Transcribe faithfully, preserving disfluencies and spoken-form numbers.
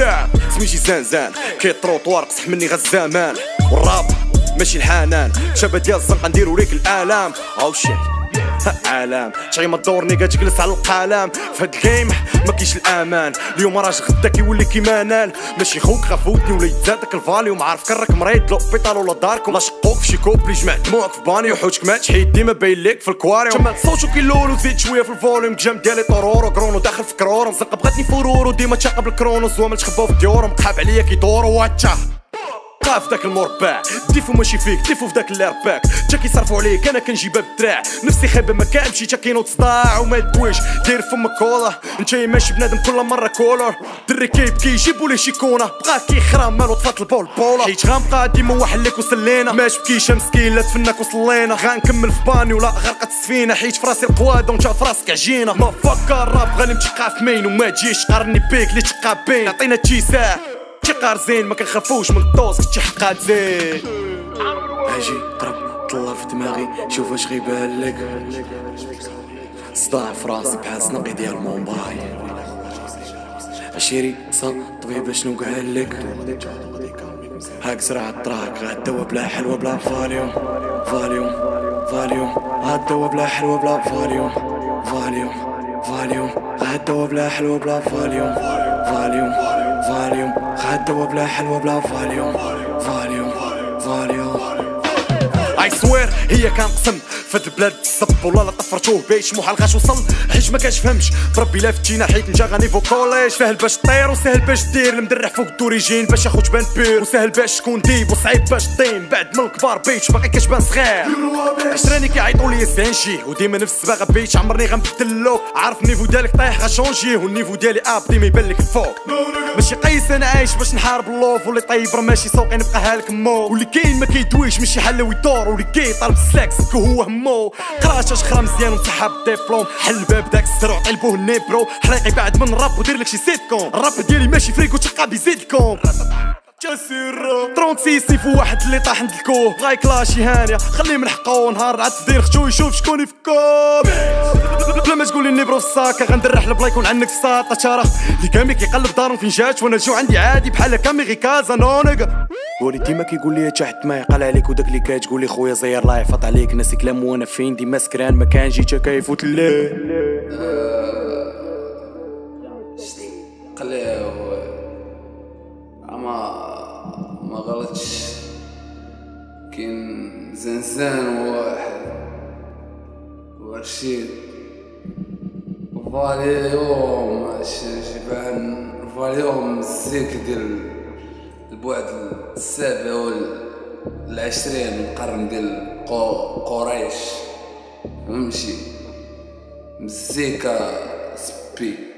راب سميتي زنزان كيطروطوار قصح مني غزامان والراب ماشي الحنان شابه ديال الزنقه نديرو ليك الالام او شي عالم شغي ما تدورني كتجلس على القلم فهاد الجيم ما كاينش الامان اليوم راجل غدا كيولي كيما نال ماشي خوك غفوتني ولا يتزادك الفاليوم عارف كرك مريض لوبيطال ولا دارك ولا شقوك في شي كوبلي جمع دموعك في باني وحوتك ما تحيد ديما باين ليك في الكواريوم جمال صوتو كيلولو زيد شويه في الفوليوم جام ديالي طرورو كرونو داخل في كرورو مزنقه بغاتني فرورو ديما تشاقب الكرونو زوامل تخباو في ديورهم قحاب عليا كيدورو واتشا قاف داك المربع ديفو ماشي فيك ديفو في داك اللي رباك تا كيصرفو عليك انا كنجيبها بالدراع نفسي خايبه ما كامشي تا كينوض صداع وما يدويش دير فمك كولا انت ماشي بنادم كل مره كولر دري كيبكي يجيبو ليه شي كونه بقى كيخرام مالو طفات البول بولا حيت غنبقى ديما واحد اللي وسلينا ما تبكيش مسكين لا تفناك وصلينا غنكمل في باني ولا غرقت السفينه حيت في راسي القواده وانت في راسك عجينه ما فكر راب غادي نتقى في مين وما تجيش قارني بيك اللي تقى بين عطينا تيساع تيقار زين ما كنخافوش من الطوز كنتي حقات زين اجي قرب طلع في دماغي شوف واش غيبان لك صداع في راسي بحال سنقي ديال مومباي عشيري صا طبيبه شنو قال لك هاك زرع الطراق غدوا بلا حلوه بلا فاليوم فاليوم فاليوم غدوا بلا حلوه بلا فاليوم فاليوم فاليوم غدوا بلا حلوه بلا فاليوم فاليوم فاليوم غدوا بلا حلوه بلا فاليوم فاليوم فاليوم اي سوير هي كان قسم فهاد البلاد الصب ولا لا طفرتوه باش محال غاش وصل حيت ما كانش فهمش بربي لا فتينا حيت نجا غنيفو كوليج ساهل باش طير وساهل باش دير المدرع فوق الدوريجين باش ياخد جبان بير وساهل باش تكون ديب وصعيب باش طين بعد من الكبار بيتش باقي كتبان صغير عشراني كيعيطوا لي سانشي وديما نفس الصباغه بيتش عمرني غنبدل اللوك عارف النيفو ديالك طايح غاشونجيه والنيفو ديالي اب ديما يبان لك الفوق ماشي قيس انا عايش باش نحارب اللوف واللي طيب راه ماشي سوقي نبقى هالك مو واللي كاين ما كيدويش ماشي حل ويدور واللي كاين طالب السلاك سكو هو همو قرات اشخرا مزيان ومسحب الدبلوم حل الباب داك السرع طيلبوه النيبرو حريقي بعد من الراب ودير لك شي سيتكم الراب ديالي ماشي فريكو تلقى بيزيدكم ثلاثة وستين في واحد اللي طاح عند الكوه بغا يكلاشي هانيه خليه من حقه نهار عاد دير ختو يشوف شكون يفكو بلا ما تقولي نبرو في الساكه غندرح بلا يكون عندك الساطه ترى اللي كامي كيقلب دارهم فين جات وانا الجو عندي عادي بحال كامي غي كازا نونغ ولي ديما كيقول لي تحت ما يقال عليك وداك اللي كتقول لي خويا زير الله يحفظ عليك ناسي كلام وانا فين ديما سكران ما كان جيت كيفوت الليل قليو اما ما غلطش كاين زنزان واحد ورشيد فاليوم شبان فاليوم الزيك ديال البعد السابع والعشرين من القرن ديال قريش فهمتي مزيكا سبي